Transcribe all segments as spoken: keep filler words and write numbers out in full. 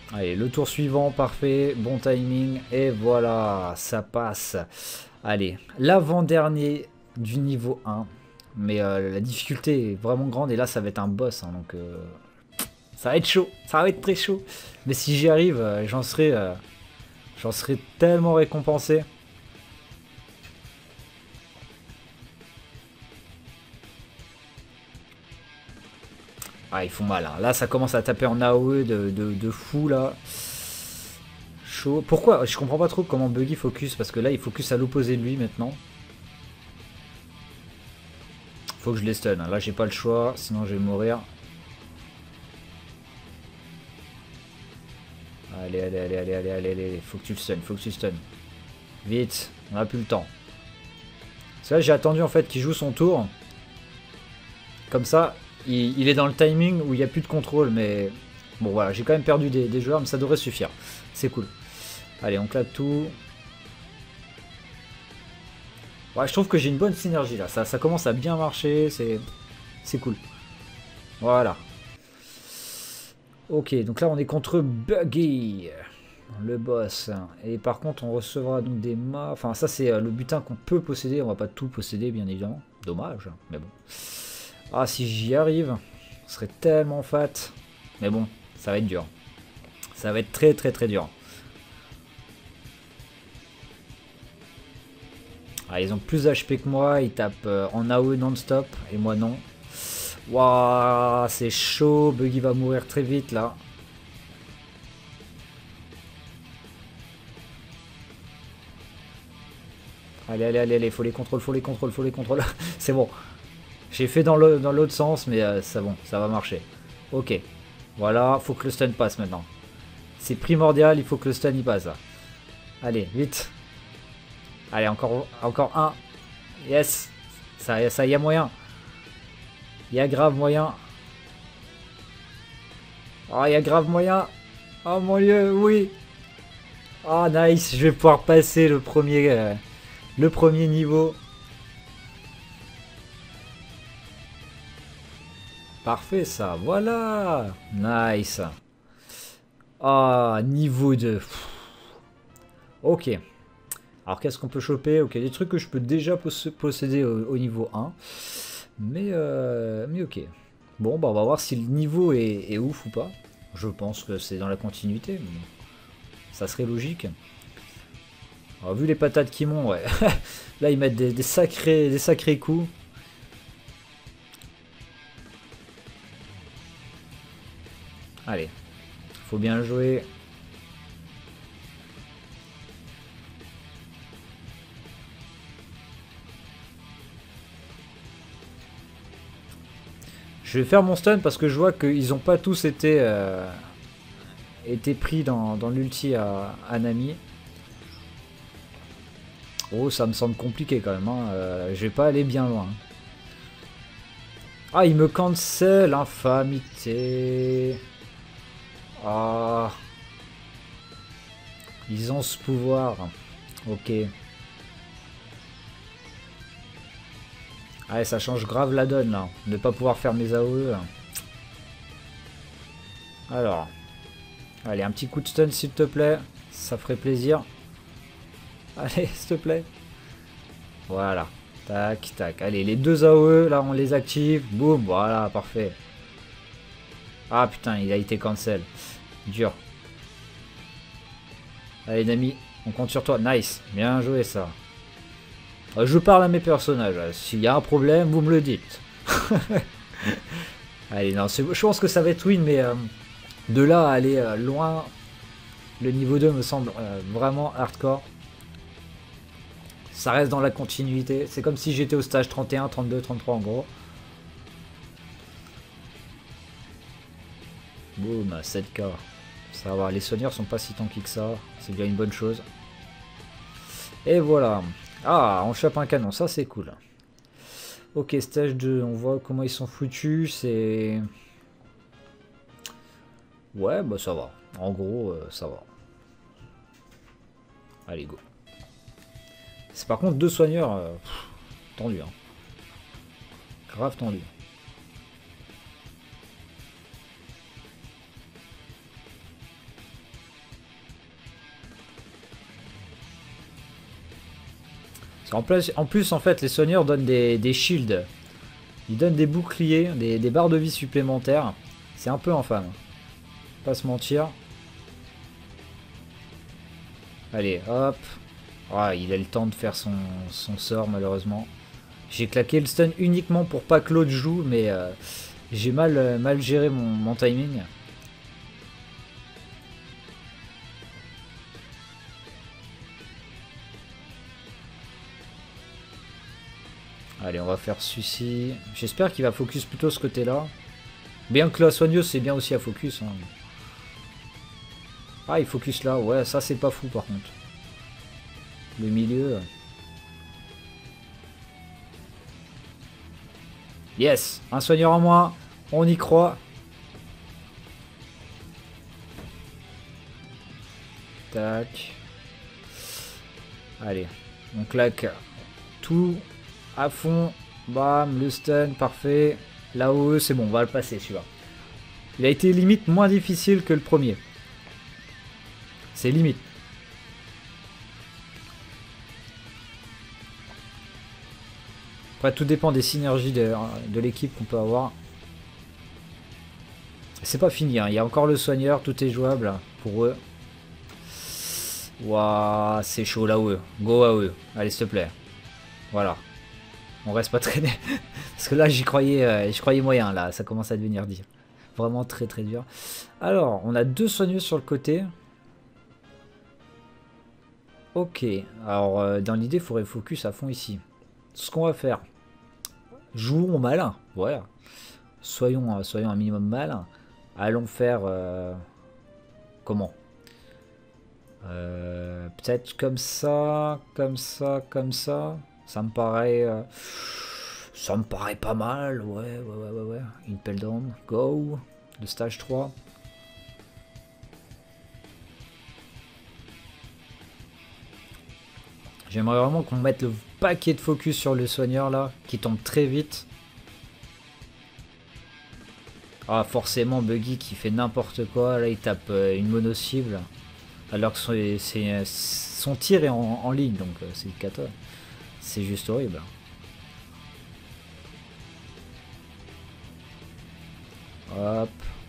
Allez, le tour suivant, parfait, bon timing, et voilà, ça passe. Allez, l'avant-dernier du niveau un, mais euh, la difficulté est vraiment grande, et là ça va être un boss, hein, donc euh, ça va être chaud, ça va être très chaud. Mais si j'y arrive, euh, j'en serai, euh, j'en serai tellement récompensé. Ah, ils font mal, hein. Là ça commence à taper en A O E de, de, de fou, là. Chaud. Pourquoi? Je comprends pas trop comment Buggy focus, parce que là il focus à l'opposé de lui maintenant. Faut que je les stun, hein. Là j'ai pas le choix, sinon je vais mourir. Allez, allez, allez, allez, allez, allez, allez, faut que tu le stun, faut que tu le stun. Vite, on a plus le temps. Parce que là j'ai attendu en fait qu'il joue son tour. Comme ça, il, il est dans le timing où il n'y a plus de contrôle, mais... Bon voilà, j'ai quand même perdu des, des joueurs, mais ça devrait suffire. C'est cool. Allez, on claque tout. Ouais, je trouve que j'ai une bonne synergie là, ça, ça commence à bien marcher, c'est c'est cool. Voilà. Ok, donc là on est contre Buggy, le boss. Et par contre on recevra donc des mâts, enfin ça c'est le butin qu'on peut posséder, on va pas tout posséder bien évidemment. Dommage, mais bon. Ah si j'y arrive, ce serait tellement fat. Mais bon, ça va être dur. Ça va être très très très dur. Ah, ils ont plus H P que moi, ils tapent en A O E non-stop, et moi non. Waouh, c'est chaud, Buggy va mourir très vite là. Allez, allez, allez, allez, faut les contrôles, faut les contrôles, faut les contrôles. C'est bon. J'ai fait dans l'autre dans sens, mais euh, c'est bon, ça va marcher. Ok. Voilà, faut que le stun passe maintenant. C'est primordial, il faut que le stun y passe là. Allez, vite. Allez, encore, encore un. Yes. Ça, ça y a moyen. Il y a grave moyen. Oh, il y a grave moyen. Oh mon dieu, oui. Oh nice, je vais pouvoir passer le premier, euh, le premier niveau. Parfait ça, voilà. Nice. Ah, niveau deux. Ok. Alors qu'est-ce qu'on peut choper? Ok, des trucs que je peux déjà posséder au, au niveau un. Mais, euh, mais ok. Bon, bah on va voir si le niveau est, est ouf ou pas. Je pense que c'est dans la continuité, mais ça serait logique. Alors, vu les patates qui m'ont, ouais. Là, ils mettent des, des, sacrés, des sacrés coups. Allez, faut bien jouer. Je vais faire mon stun parce que je vois qu'ils n'ont pas tous été, euh, été pris dans, dans l'ulti à, à Nami. Oh, ça me semble compliqué quand même. Hein. Euh, je vais pas aller bien loin. Ah, il me cancel, infamité. Ah. Ils ont ce pouvoir. Ok. Allez, ça change grave la donne là. Ne pas pouvoir faire mes A O E. Alors. Allez, un petit coup de stun s'il te plaît. Ça ferait plaisir. Allez, s'il te plaît. Voilà. Tac, tac. Allez, les deux A O E, là, on les active. Boum, voilà, parfait. Ah, putain, il a été cancel. Dur. Allez, Nami, on compte sur toi. Nice. Bien joué, ça. Je parle à mes personnages. S'il y a un problème, vous me le dites. Allez, non, je pense que ça va être win, mais euh, de là à aller euh, loin, le niveau deux me semble euh, vraiment hardcore. Ça reste dans la continuité. C'est comme si j'étais au stage trente et un, trente-deux, trente-trois en gros. Boum, sept K. Ça va, les soigneurs sont pas si tankis que ça. C'est bien une bonne chose. Et voilà. Ah, on chope un canon, ça c'est cool. Ok, stage deux, on voit comment ils sont foutus, c'est... Ouais, bah ça va. En gros, euh, ça va. Allez, go. C'est par contre deux soigneurs... Euh, pff, tendu, hein. Grave tendu. En plus, en, plus, en fait, les soigneurs donnent des, des shields. Ils donnent des boucliers, des, des barres de vie supplémentaires. C'est un peu infâme. Pas se mentir. Allez, hop. Oh, il a le temps de faire son, son sort, malheureusement. J'ai claqué le stun uniquement pour pas que l'autre joue, mais euh, j'ai mal, euh, mal géré mon, mon timing. Allez, on va faire celui-ci. J'espère qu'il va focus plutôt ce côté-là. Bien que la soigneuse, c'est bien aussi à focus. Hein. Ah, il focus là. Ouais, ça, c'est pas fou, par contre. Le milieu... Yes, un soigneur en moins, on y croit. Tac. Allez, on claque tout à fond. Bam, le stun, parfait. Là-haut, c'est bon, on va le passer celui-là. Il a été limite moins difficile que le premier. C'est limite. Après, tout dépend des synergies de, de l'équipe qu'on peut avoir. C'est pas fini, hein. Il y a encore le soigneur, tout est jouable pour eux. Waouh, c'est chaud là eux. Go à eux. Allez, s'il te plaît. Voilà. On reste pas traîné. Parce que là, j'y croyais, euh, je croyais moyen. Là, ça commence à devenir dur. Vraiment très très dur. Alors, on a deux soigneux sur le côté. Ok. Alors, euh, dans l'idée, il faudrait focus à fond ici. Ce qu'on va faire. Jouons malin, voilà. Soyons, euh, soyons un minimum malin. Allons faire... Euh, comment euh, peut-être comme ça, comme ça, comme ça. Ça me paraît... Euh, ça me paraît pas mal, ouais, ouais, ouais, ouais, ouais. Impel down, go. Le stage trois. J'aimerais vraiment qu'on mette le paquet de focus sur le soigneur là, qui tombe très vite. Ah, forcément Buggy qui fait n'importe quoi, là il tape euh, une mono-cible. Alors que son, c'est, son tir est en, en ligne, donc euh, c'est cata. C'est juste horrible. Hop.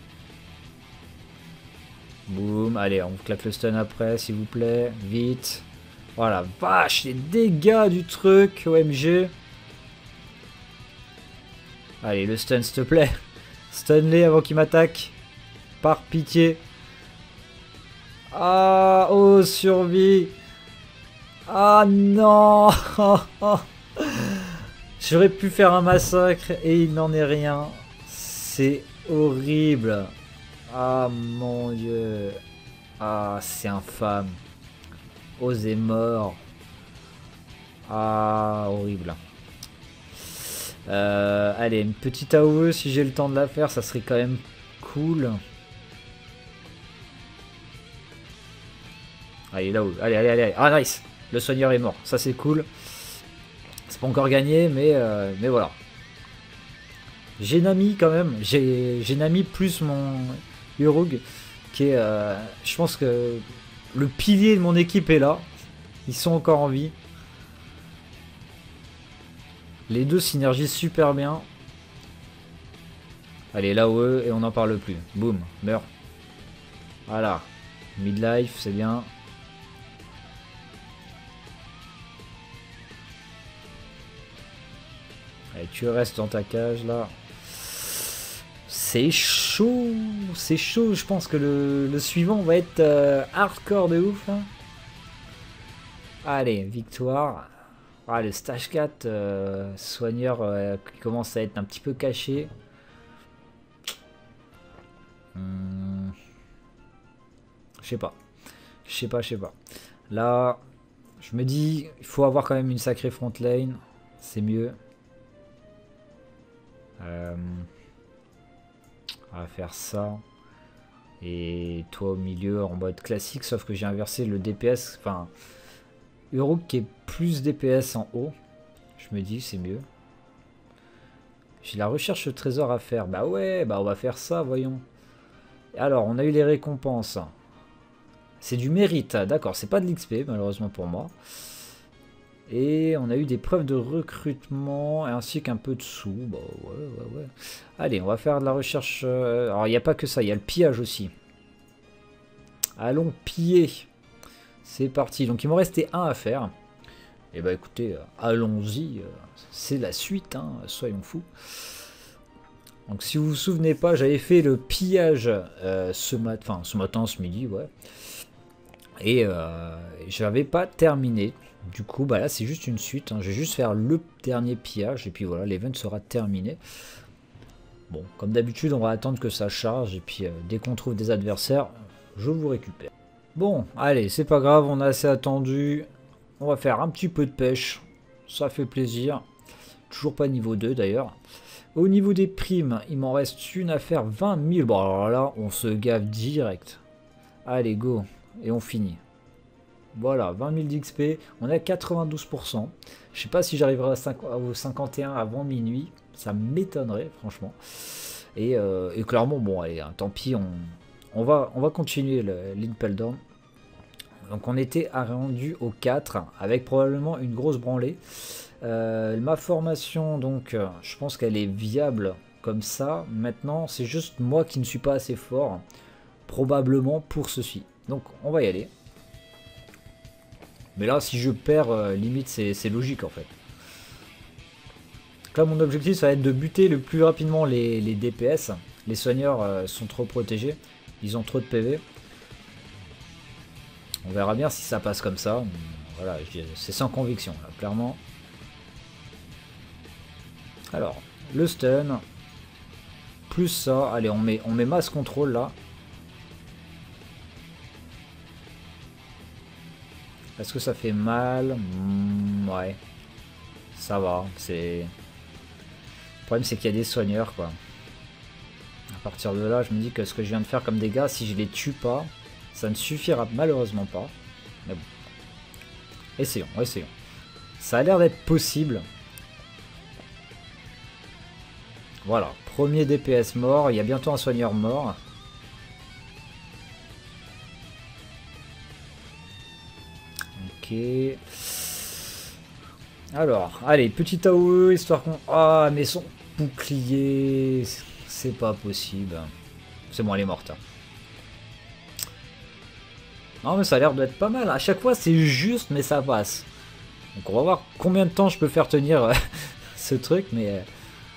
Boum, allez, on claque le stun après, s'il vous plaît, vite. Voilà, vache, les dégâts du truc, O M G. Allez, le stun, s'il te plaît. Stun-les avant qu'il m'attaque. Par pitié. Ah, oh, survie. Ah, non. J'aurais pu faire un massacre et il n'en est rien. C'est horrible. Ah, mon Dieu. Ah, c'est infâme. Oz est mort. Ah, horrible. Euh, allez, une petite A O E si j'ai le temps de la faire, ça serait quand même cool. Allez, là-haut. Allez, allez, allez. Ah, nice. Le soigneur est mort. Ça, c'est cool. C'est pas encore gagné, mais, euh, mais voilà. J'ai Nami quand même. J'ai Nami plus mon Urug qui est... Euh, je pense que le pilier de mon équipe est là. Ils sont encore en vie. Les deux synergisent super bien. Allez, là-haut eux, et on n'en parle plus. Boum, meurt. Voilà. Midlife, c'est bien. Allez, tu restes dans ta cage, là. C'est chaud. C'est chaud. Je pense que le, le suivant va être euh, hardcore de ouf. Hein. Allez, victoire. Ah, le stage quatre, euh, soigneur euh, qui commence à être un petit peu caché. Hum, je sais pas. Je sais pas, je sais pas. Là, je me dis, il faut avoir quand même une sacrée front lane. C'est mieux. Euh, on va faire ça. Et toi au milieu en mode classique, sauf que j'ai inversé le D P S. Enfin... Uruk qui est plus D P S en haut. Je me dis c'est mieux. J'ai la recherche de trésor à faire. Bah ouais, bah on va faire ça, voyons. Alors, on a eu les récompenses. C'est du mérite, d'accord. C'est pas de l'X P, malheureusement pour moi. Et on a eu des preuves de recrutement ainsi qu'un peu de sous. Bah ouais, ouais, ouais. Allez, on va faire de la recherche. Euh, alors, il n'y a pas que ça, il y a le pillage aussi. Allons piller. C'est parti. Donc, il m'en restait un à faire. Et bah écoutez, euh, allons-y. Euh, c'est la suite, hein, soyons fous. Donc, si vous vous souvenez pas, j'avais fait le pillage euh, ce, mat enfin, ce matin, ce midi, ouais. Et euh, j'avais pas terminé. Du coup, bah là, c'est juste une suite. Hein. Je vais juste faire le dernier pillage. Et puis voilà, l'event sera terminé. Bon, comme d'habitude, on va attendre que ça charge. Et puis, euh, dès qu'on trouve des adversaires, je vous récupère. Bon, allez, c'est pas grave. On a assez attendu. On va faire un petit peu de pêche. Ça fait plaisir. Toujours pas niveau deux, d'ailleurs. Au niveau des primes, il m'en reste une à faire vingt mille. Bon, alors là, on se gave direct. Allez, go. Et on finit. Voilà, vingt mille d'X P, on est à quatre-vingt-douze pour cent. Je sais pas si j'arriverai au cinquante et un avant minuit, ça m'étonnerait franchement. Et, euh, et clairement, bon allez, hein, tant pis, on, on, va, on va continuer l'Impel Down. Donc on était rendu au quatre, avec probablement une grosse branlée. Euh, ma formation, donc, je pense qu'elle est viable comme ça. Maintenant, c'est juste moi qui ne suis pas assez fort, probablement pour ceci. Donc on va y aller. Mais là, si je perds, euh, limite, c'est logique en fait. Donc là, mon objectif, ça va être de buter le plus rapidement les, les D P S. Les soigneurs euh, sont trop protégés. Ils ont trop de P V. On verra bien si ça passe comme ça. Voilà, c'est sans conviction, là, clairement. Alors, le stun. Plus ça. Allez, on met, on met masse contrôle là. Est-ce que ça fait mal? mmh, Ouais. Ça va. C'est. Le problème, c'est qu'il y a des soigneurs, quoi. À partir de là, je me dis que ce que je viens de faire comme dégâts, si je les tue pas, ça ne suffira malheureusement pas. Mais bon. Essayons, essayons. Ça a l'air d'être possible. Voilà. Premier D P S mort. Il y a bientôt un soigneur mort. Ok. Alors, allez, petit A O E, histoire qu'on... Ah, mais son bouclier... C'est pas possible. C'est bon, elle est morte. Non, mais ça a l'air d'être pas mal. À chaque fois, c'est juste, mais ça passe. Donc, on va voir combien de temps je peux faire tenir euh, ce truc, mais... Euh...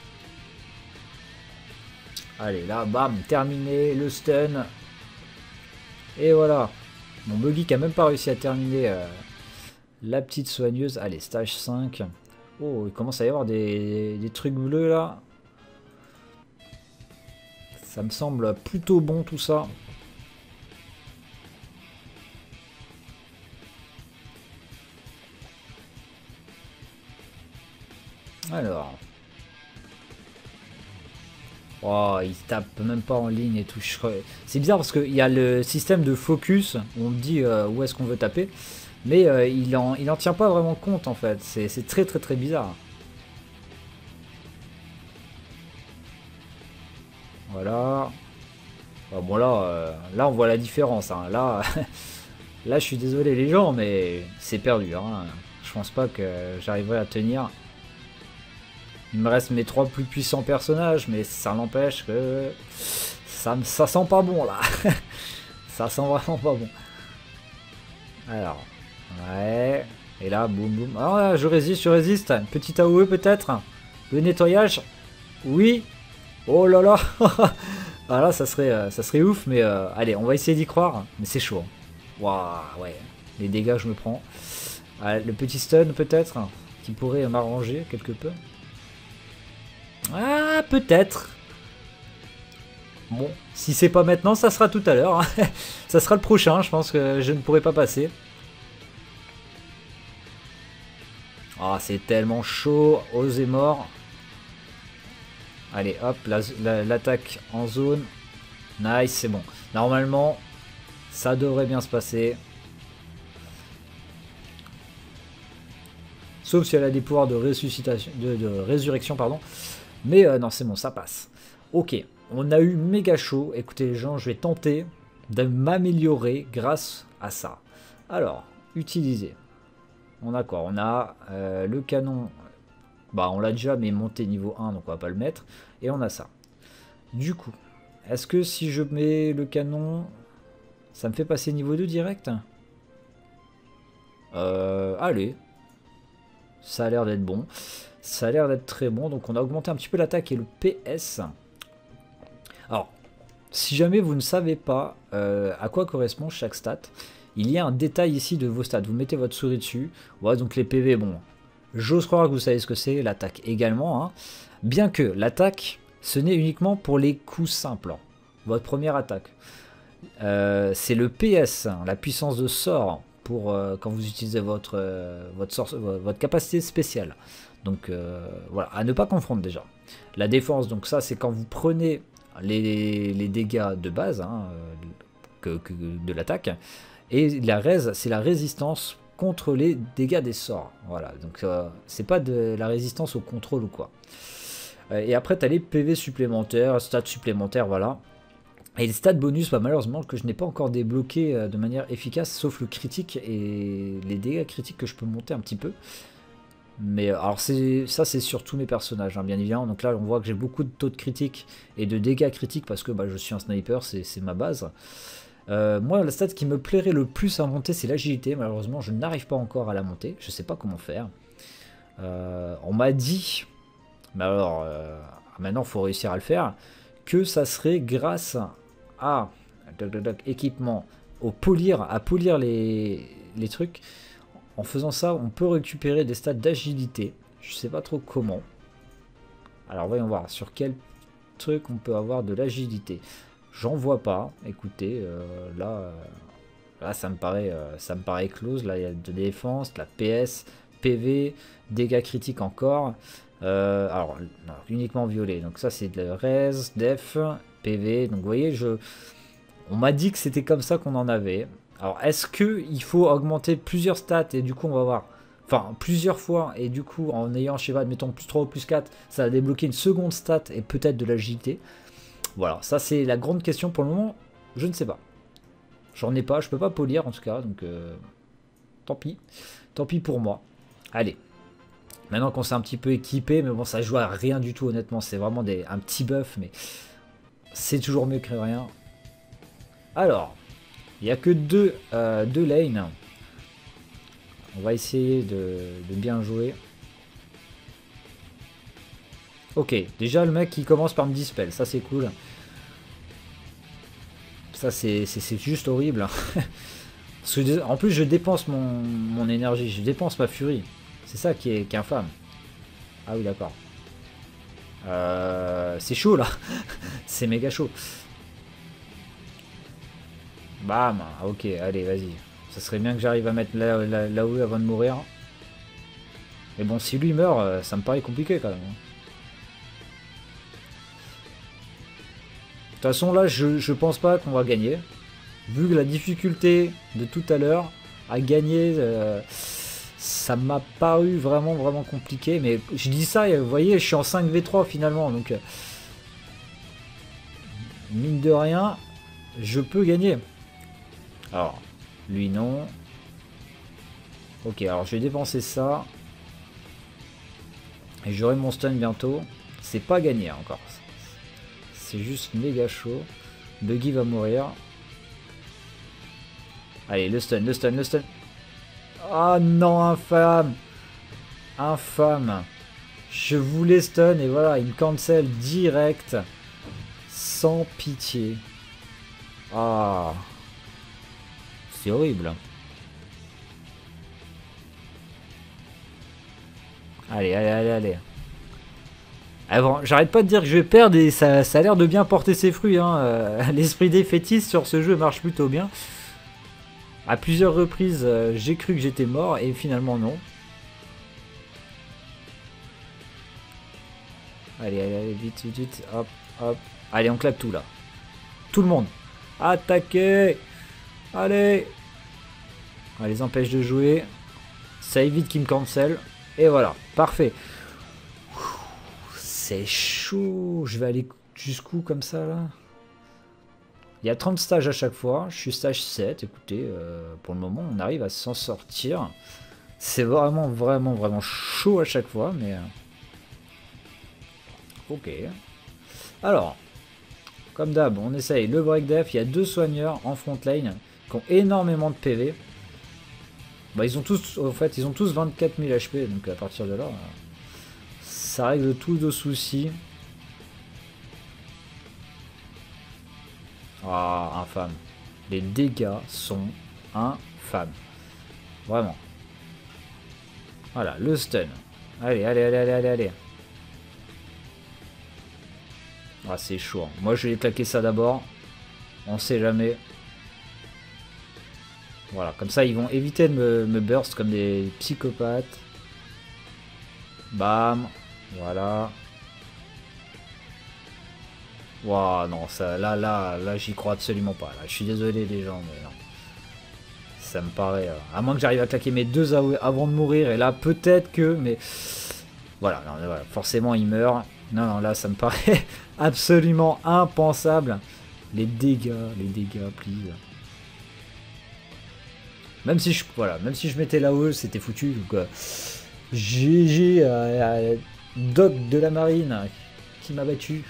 Allez, là, bam, terminé, le stun. Et voilà. Mon buggy qui a même pas réussi à terminer... Euh... La petite soigneuse, allez, stage cinq. Oh, il commence à y avoir des, des trucs bleus là. Ça me semble plutôt bon tout ça. Alors. Oh, il tape même pas en ligne et tout. C'est bizarre parce qu'il y a le système de focus où on me dit euh, où est-ce qu'on veut taper. Mais euh, il, en, il en tient pas vraiment compte en fait, c'est très très très bizarre. Voilà. Bon, bon là, euh, là on voit la différence. Hein. Là, là je suis désolé les gens, mais c'est perdu. Hein. Je pense pas que j'arriverai à tenir. Il me reste mes trois plus puissants personnages, mais ça n'empêche que ça, ça sent pas bon là. Ça sent vraiment pas bon. Alors... Ouais, et là, boum boum. Ah, je résiste, je résiste. Petit A O E peut-être. Le nettoyage. Oui. Oh là là. Ah là, ça serait, euh, ça serait ouf, mais euh, allez, on va essayer d'y croire. Mais c'est chaud. Waouh, ouais. Les dégâts, je me prends. Ah, le petit stun peut-être, qui pourrait m'arranger quelque peu. Ah, peut-être. Bon, si c'est pas maintenant, ça sera tout à l'heure. Ça sera le prochain, je pense que je ne pourrai pas passer. Ah, c'est tellement chaud. Osez mort. Allez, hop, l'attaque la, la, en zone. Nice, c'est bon. Normalement, ça devrait bien se passer. Sauf si elle a des pouvoirs de ressuscitation, de, de résurrection, pardon. Mais euh, non, c'est bon, ça passe. Ok, on a eu méga chaud. Écoutez les gens, je vais tenter de m'améliorer grâce à ça. Alors, utiliser. On a quoi? On a euh, le canon. Bah on l'a déjà mais monté niveau un donc on va pas le mettre. Et on a ça. Du coup, est-ce que si je mets le canon, ça me fait passer niveau deux direct? euh, Allez. Ça a l'air d'être bon. Ça a l'air d'être très bon. Donc on a augmenté un petit peu l'attaque et le P S. Alors, si jamais vous ne savez pas euh, à quoi correspond chaque stat, il y a un détail ici de vos stats. Vous mettez votre souris dessus. Voilà, donc les P V, bon, j'ose croire que vous savez ce que c'est. L'attaque également. Hein. Bien que l'attaque, ce n'est uniquement pour les coups simples. Votre première attaque. Euh, c'est le P S, la puissance de sort, pour euh, quand vous utilisez votre, euh, votre, sort, votre capacité spéciale. Donc euh, voilà, à ne pas confondre déjà. La défense, donc ça c'est quand vous prenez les, les dégâts de base hein, que, que de l'attaque. Et la raise, c'est la résistance contre les dégâts des sorts. Voilà, donc euh, c'est pas de la résistance au contrôle ou quoi. Et après tu as les P V supplémentaires, stats supplémentaires, voilà. Et les stats bonus, bah, malheureusement, que je n'ai pas encore débloqué de manière efficace, sauf le critique et les dégâts critiques que je peux monter un petit peu. Mais alors ça, c'est sur tous mes personnages, hein, bien évidemment. Donc là, on voit que j'ai beaucoup de taux de critique et de dégâts critiques parce que bah, je suis un sniper, c'est ma base. Euh, moi, la stat qui me plairait le plus à monter, c'est l'agilité. Malheureusement, je n'arrive pas encore à la monter. Je ne sais pas comment faire. Euh, on m'a dit, mais alors, euh, maintenant, il faut réussir à le faire, que ça serait grâce à équipement, au polir, à polir les, les trucs. En faisant ça, on peut récupérer des stats d'agilité. Je sais pas trop comment. Alors voyons voir sur quel truc on peut avoir de l'agilité. J'en vois pas. Écoutez, euh, là, euh, là ça me paraît, euh, ça me paraît close. Là il y a de défense, de la P S, P V, dégâts critiques encore. Euh, alors non, uniquement violet. Donc ça c'est de la res, def, P V. Donc vous voyez, je, on m'a dit que c'était comme ça qu'on en avait. Alors, est-ce qu'il faut augmenter plusieurs stats et du coup, on va voir, enfin, plusieurs fois, et du coup, en ayant, je sais pas, admettons, plus trois ou plus quatre, ça va débloquer une seconde stat et peut-être de l'agilité. Voilà, ça c'est la grande question pour le moment, je ne sais pas. J'en ai pas, je peux pas polir en tout cas, donc euh, tant pis. Tant pis pour moi. Allez. Maintenant qu'on s'est un petit peu équipé, mais bon, ça joue à rien du tout, honnêtement, c'est vraiment des, un petit buff, mais c'est toujours mieux que rien. Alors... il n'y a que deux, euh, deux lanes. On va essayer de, de bien jouer. Ok, déjà le mec qui commence par me dispel, ça c'est cool. Ça c'est juste horrible. Parce que, en plus je dépense mon, mon énergie, je dépense ma furie. C'est ça qui est, qui est infâme. Ah oui d'accord. Euh, c'est chaud là. C'est méga chaud. Bam, ok, allez, vas-y. Ça serait bien que j'arrive à mettre là, là, là où avant de mourir. Mais bon, si lui meurt, ça me paraît compliqué quand même. De toute façon, là, je, je pense pas qu'on va gagner. Vu que la difficulté de tout à l'heure à gagner, euh, ça m'a paru vraiment, vraiment compliqué. Mais je dis ça, vous voyez, je suis en cinq v trois finalement. Donc, euh, mine de rien, je peux gagner. Alors, lui non. Ok, alors je vais dépenser ça. Et j'aurai mon stun bientôt. C'est pas gagné encore. C'est juste méga chaud. Buggy va mourir. Allez, le stun, le stun, le stun. Oh non, infâme. Infâme. Je voulais stun et voilà, il me cancel direct. Sans pitié. Ah. C'est horrible. Allez, allez, allez, allez. Ah bon, j'arrête pas de dire que je vais perdre et ça, ça a l'air de bien porter ses fruits. Hein. Euh, L'esprit défaitiste sur ce jeu marche plutôt bien. À plusieurs reprises, euh, j'ai cru que j'étais mort et finalement non. Allez, allez, allez, vite, vite, vite. Hop, hop. Allez, on claque tout là. Tout le monde. Attaquez. Allez. On les empêche de jouer. Ça évite qu'ils me cancel. Et voilà, parfait. C'est chaud. Je vais aller jusqu'où comme ça là? Il y a trente stages à chaque fois. Je suis stage sept. Écoutez, euh, pour le moment, on arrive à s'en sortir. C'est vraiment, vraiment, vraiment chaud à chaque fois, mais... Ok. Alors, comme d'hab, on essaye le break def. Il y a deux soigneurs en front lane qui ont énormément de P V. Bah, ils ont tous, en fait, ils ont tous vingt-quatre mille H P, donc à partir de là, ça règle tous nos soucis. Ah, infâme. Les dégâts sont infâmes. Vraiment. Voilà, le stun. Allez, allez, allez, allez, allez, allez. Ah, c'est chaud. Moi, je vais claquer ça d'abord. On sait jamais. Voilà, comme ça, ils vont éviter de me, me burst comme des psychopathes. Bam. Voilà. Waouh, non, ça, là, là, là, j'y crois absolument pas. Là, je suis désolé, les gens, mais non. Ça me paraît... Euh, à moins que j'arrive à claquer mes deux avant de mourir. Et là, peut-être que... Mais... Voilà, non, voilà, forcément, il meurt. Non, non, là, ça me paraît absolument impensable. Les dégâts, les dégâts, please. Même si je... Voilà, même si je mettais l'A O E, c'était foutu. Donc, euh, G G à, à Doc de la Marine qui m'a battu.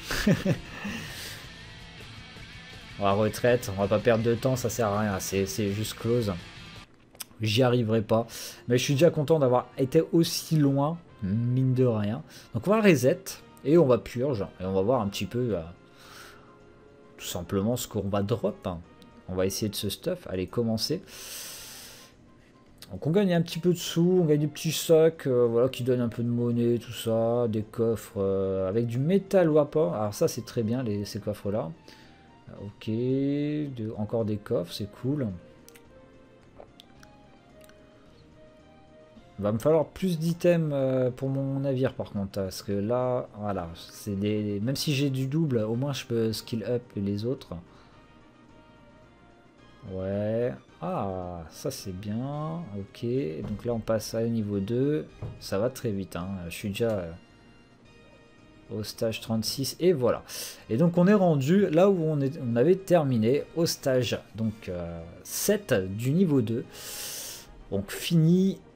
On va retraite, on va pas perdre de temps, ça sert à rien, c'est juste close. J'y arriverai pas. Mais je suis déjà content d'avoir été aussi loin, mine de rien. Donc on va reset et on va purge. Et on va voir un petit peu euh, tout simplement ce qu'on va drop. On va essayer de ce stuff. Allez, commencer. Donc on gagne un petit peu de sous, on gagne des petits sacs euh, voilà, qui donnent un peu de monnaie, tout ça. Des coffres euh, avec du métal weapon. Alors ça c'est très bien les, ces coffres là. Ok, de, encore des coffres, c'est cool. Il va me falloir plus d'items euh, pour mon navire par contre, parce que là, voilà, c'est des. Même si j'ai du double, au moins je peux skill up les autres. Ouais. Ah, ça c'est bien. Ok, donc là on passe à niveau deux. Ça va très vite, hein. Je suis déjà... Euh, au stage trente-six et voilà. Et donc on est rendu là où on, est, on avait terminé au stage donc euh, sept du niveau deux. Donc fini